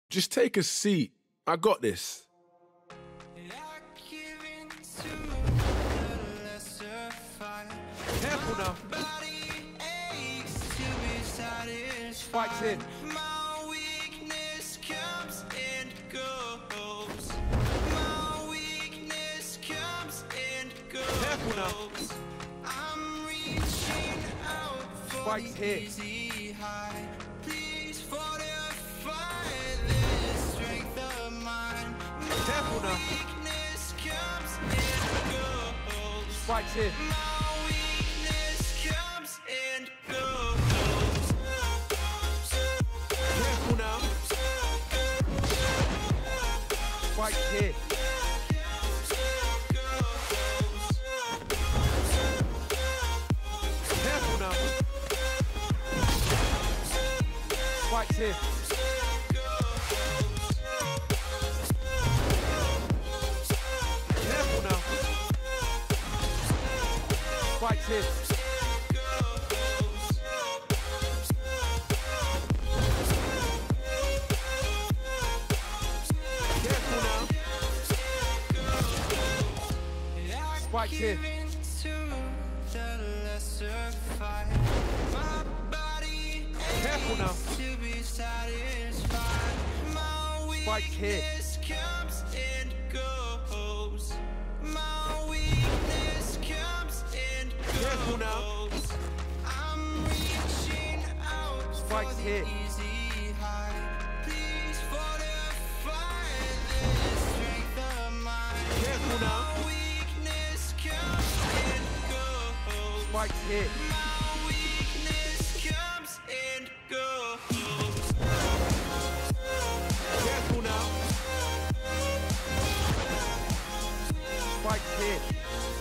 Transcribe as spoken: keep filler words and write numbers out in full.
Just take a seat. I got this. Careful now. Spike's in. My weakness comes and goes. My weakness comes and goes. Careful now. I'm reaching out for Spike's the here. easy high. Please fortify this strength of mine. My Careful now. weakness comes and goes. Spike's here. My weakness comes and goes. Careful now. Spike's here. Careful now. Spike's here. Careful now. Spike's here. Careful now. Spike's here. Careful now. Spike's here. Comes and goes. My weakness comes and goes. Careful now. I'm reaching out Spike's for the here. easy high. Please fortify this strength of mine. Careful now. My weakness comes and goes. Spike's here. My weakness comes and goes. Careful now. Spike's here.